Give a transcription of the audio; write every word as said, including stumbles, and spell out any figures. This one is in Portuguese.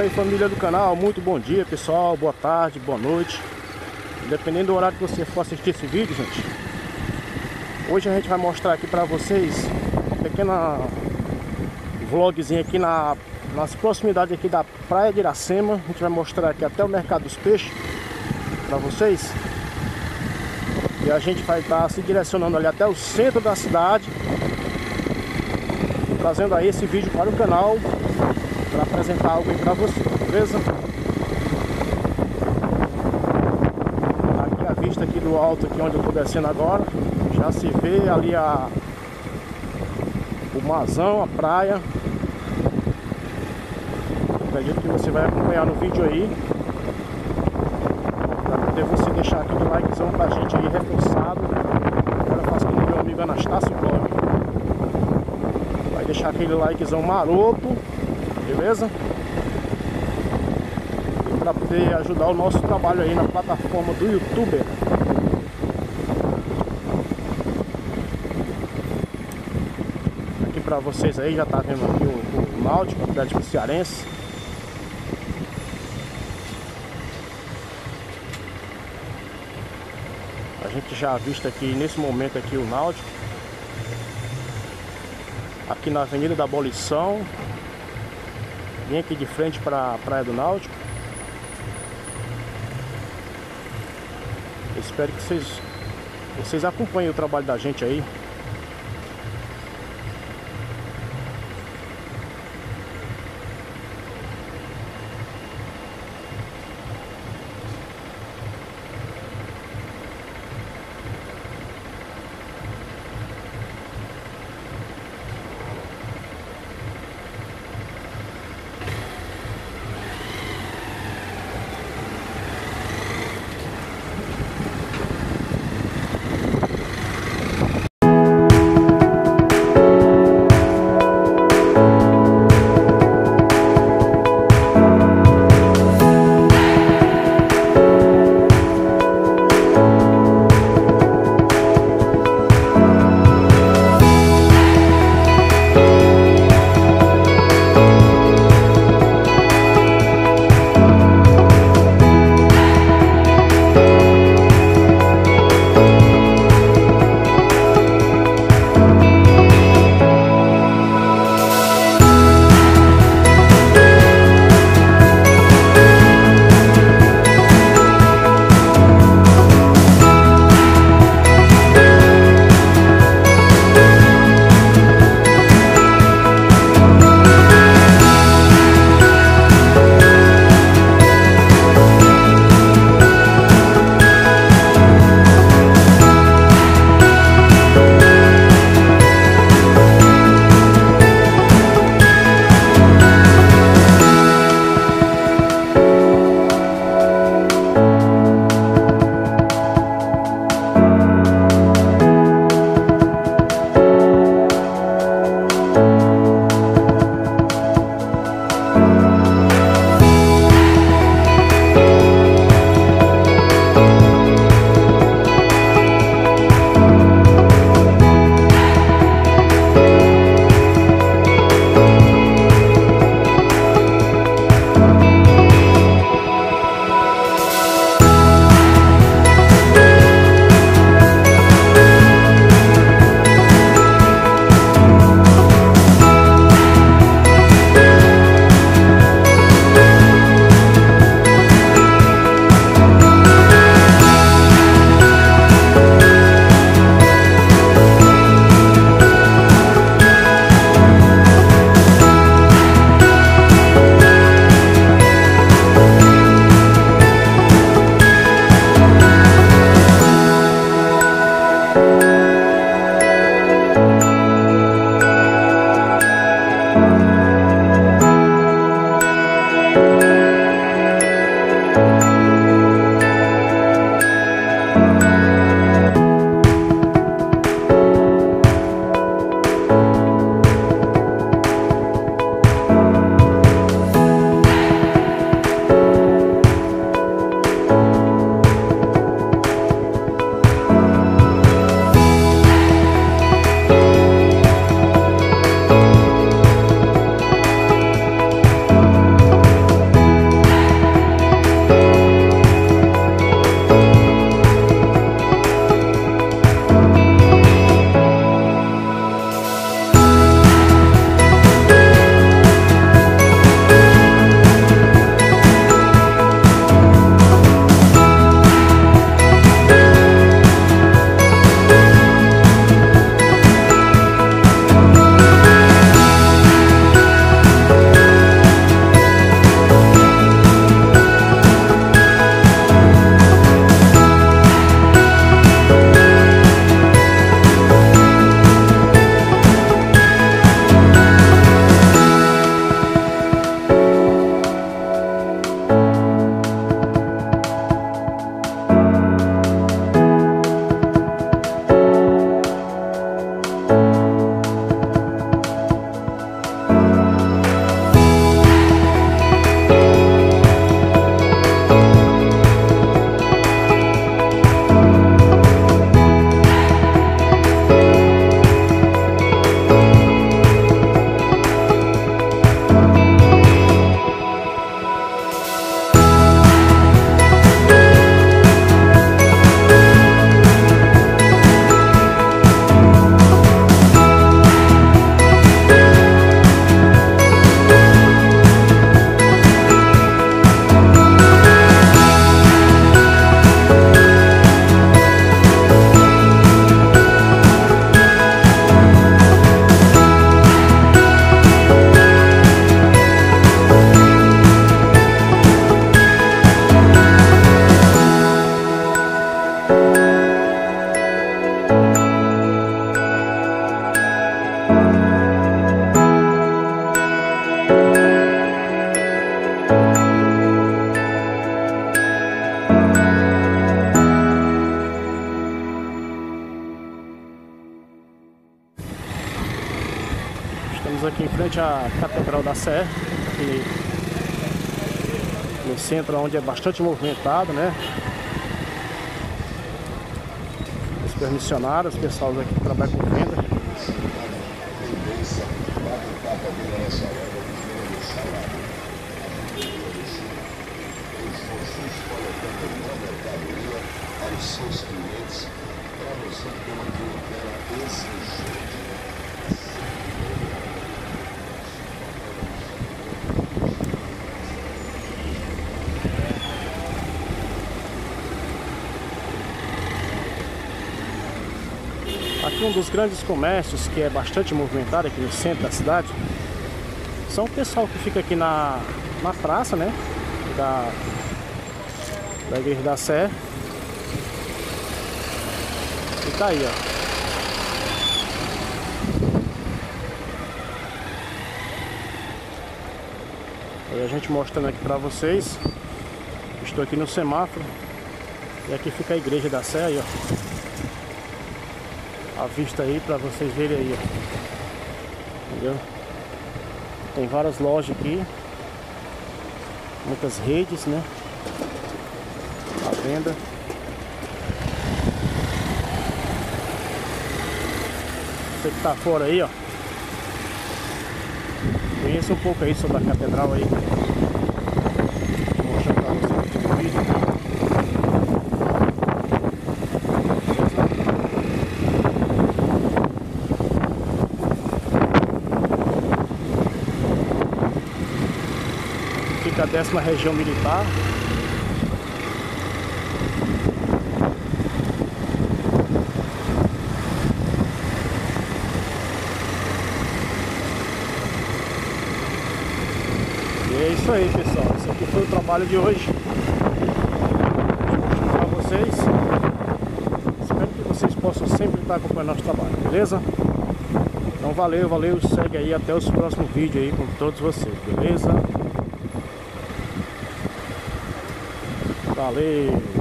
Opa aí, família do canal, muito bom dia pessoal, boa tarde, boa noite, dependendo do horário que você for assistir esse vídeo, gente. Hoje a gente vai mostrar aqui pra vocês uma pequena vlogzinho aqui na, nas proximidades aqui da praia de Iracema. A gente vai mostrar aqui até o mercado dos peixes pra vocês. E a gente vai estar se direcionando ali até o centro da cidade, trazendo aí esse vídeo para o canal, para apresentar algo aí para você, beleza? Aqui a vista aqui do alto, aqui onde eu estou descendo agora, já se vê ali a o marzão, a praia. Acredito que você vai acompanhar no vídeo aí, para poder você deixar aquele likezão pra gente aí reforçado. Agora eu faço com o meu amigo Anastácio Vlog. Vai deixar aquele likezão maroto, beleza? E para poder ajudar o nosso trabalho aí na plataforma do YouTube. Aqui para vocês aí, já tá vendo aqui o, o Náutico, o Atlético Cearense. A gente já avista aqui nesse momento aqui o Náutico, aqui na Avenida da Abolição. Vem aqui de frente para a Praia do Náutico. Eu espero que vocês, vocês acompanhem o trabalho da gente aí. frente à Catedral da Sé, aqui no centro, onde é bastante movimentado, né? Os permissionários, os pessoal aqui que trabalham com venda. Aos seus clientes, para você ter uma clientela exigente. Aqui um dos grandes comércios que é bastante movimentado aqui no centro da cidade são o pessoal que fica aqui na, na praça, né? Da, da Igreja da Sé. E tá aí, ó. Aí a gente mostrando aqui pra vocês. Estou aqui no semáforo. E aqui fica a Igreja da Sé, aí, ó. A vista aí pra vocês verem aí, ó. Entendeu? Tem várias lojas aqui. Muitas redes, né? À venda. Você que tá fora aí, ó, conheça um pouco aí sobre a catedral aí. Vou mostrar pra vocês no vídeo. Fica a décima região militar. E é isso aí, pessoal. Esse aqui foi o trabalho de hoje. Vou mostrar pra vocês. Espero que vocês possam sempre estar acompanhando nosso trabalho, beleza? Então valeu, valeu. Segue aí até os próximos vídeos aí com todos vocês, beleza? Valeu!